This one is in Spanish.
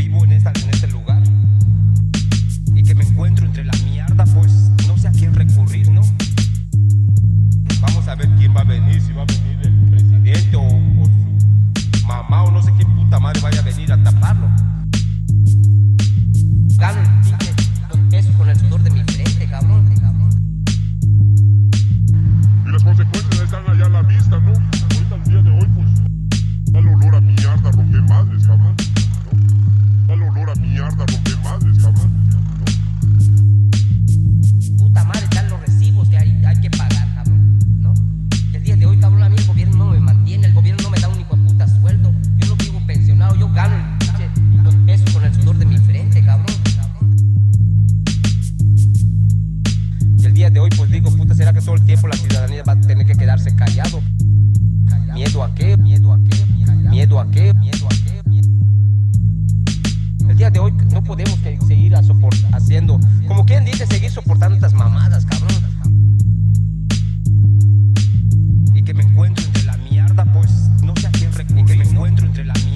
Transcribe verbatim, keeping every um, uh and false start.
vivo en, esta, en este lugar y que me encuentro entre la mierda, pues no sé a quién recurrir, ¿no? Vamos a ver quién va a venir, si va a venir el presidente o, o su mamá o no sé quién puta madre vaya a venir a taparlo. Gano el pinche dos pesos con el sudor de mi frente, cabrón. Y las consecuencias están allá a la vista, ¿no? Ahorita el día de hoy, pues, da el olor a mierda, rompe madres, cabrón, ¿no? Da el olor a mierda, rompe madres, cabrón, ¿no? Puta madre, están los recibos que hay, hay que pagar, cabrón, ¿no? Y el día de hoy, cabrón, a mí el gobierno no me mantiene, el gobierno no me da un hijo de puta sueldo. Yo no vivo pensionado, yo gano el pinche dos pesos con el sudor de mi frente, cabrón. Y el día de hoy, pues digo, puta, ¿será que todo el tiempo la ciudadanía va a tener que quedarse callado? ¿Miedo a qué? ¿Miedo a qué? ¿Miedo a qué? ¿Miedo a qué? El día de hoy no podemos que seguir a soport haciendo, como quien dice, seguir soportando estas mamadas, cabrón. Y que me encuentro entre la mierda, pues no sé a quién recurrir. Y que me encuentro entre la mierda.